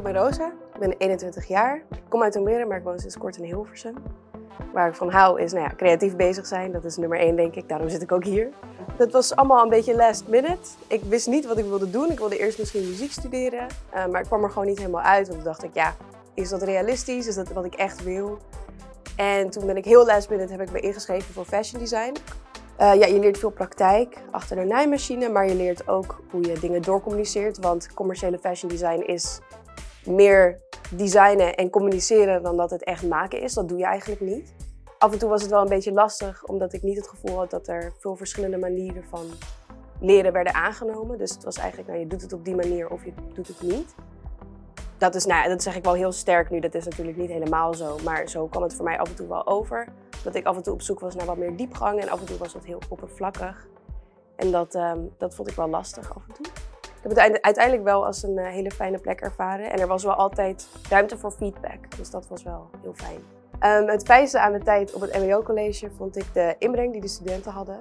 Ik ben Rosa, ik ben 21 jaar. Ik kom uit Almere, maar ik woon sinds kort in Hilversum. Waar ik van hou is creatief bezig zijn. Dat is nummer 1, denk ik. Daarom zit ik ook hier. Dat was allemaal een beetje last minute. Ik wist niet wat ik wilde doen. Ik wilde eerst misschien muziek studeren. Maar ik kwam er gewoon niet helemaal uit. Want toen dacht ik, ja, is dat realistisch? Is dat wat ik echt wil? En toen ben ik heel last minute heb ik me ingeschreven voor fashion design. Je leert veel praktijk achter de naaimachine, maar je leert ook hoe je dingen doorcommuniceert. Want commerciële fashion design is meer designen en communiceren dan dat het echt maken is. Dat doe je eigenlijk niet. Af en toe was het wel een beetje lastig, omdat ik niet het gevoel had dat er veel verschillende manieren van leren werden aangenomen. Dus het was eigenlijk, je doet het op die manier of je doet het niet. Dat zeg ik wel heel sterk nu, dat is natuurlijk niet helemaal zo. Maar zo kwam het voor mij af en toe wel over. Dat ik af en toe op zoek was naar wat meer diepgang en af en toe was dat heel oppervlakkig. En dat vond ik wel lastig af en toe. Ik heb het uiteindelijk wel als een hele fijne plek ervaren. En er was wel altijd ruimte voor feedback, dus dat was wel heel fijn. Het fijnste aan mijn tijd op het mbo-college vond ik de inbreng die de studenten hadden.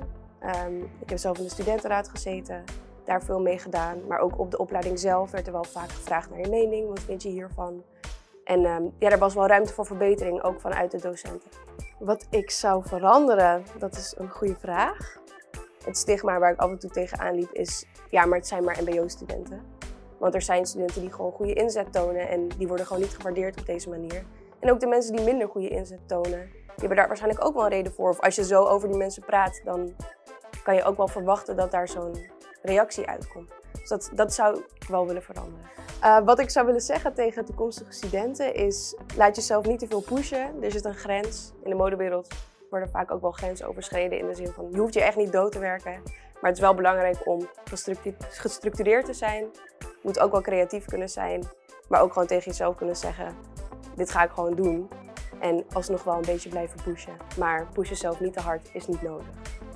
Ik heb zelf in de studentenraad gezeten, daar veel mee gedaan. Maar ook op de opleiding zelf werd er wel vaak gevraagd naar je mening. Wat vind je hiervan? En er was wel ruimte voor verbetering, ook vanuit de docenten. Wat ik zou veranderen, dat is een goede vraag. Het stigma waar ik af en toe tegenaan liep is, ja, maar het zijn maar mbo-studenten. Want er zijn studenten die gewoon goede inzet tonen en die worden gewoon niet gewaardeerd op deze manier. En ook de mensen die minder goede inzet tonen, die hebben daar waarschijnlijk ook wel een reden voor. Of als je zo over die mensen praat, dan kan je ook wel verwachten dat daar zo'n reactie uitkomt. Dus dat zou ik wel willen veranderen. Wat ik zou willen zeggen tegen toekomstige studenten is, laat jezelf niet te veel pushen. Er zit een grens. In de modewereld worden vaak ook wel grenzen overschreden in de zin van, je hoeft je echt niet dood te werken. Maar het is wel belangrijk om gestructureerd te zijn. Je moet ook wel creatief kunnen zijn, maar ook gewoon tegen jezelf kunnen zeggen, dit ga ik gewoon doen. En alsnog wel een beetje blijven pushen. Maar push jezelf niet te hard is niet nodig.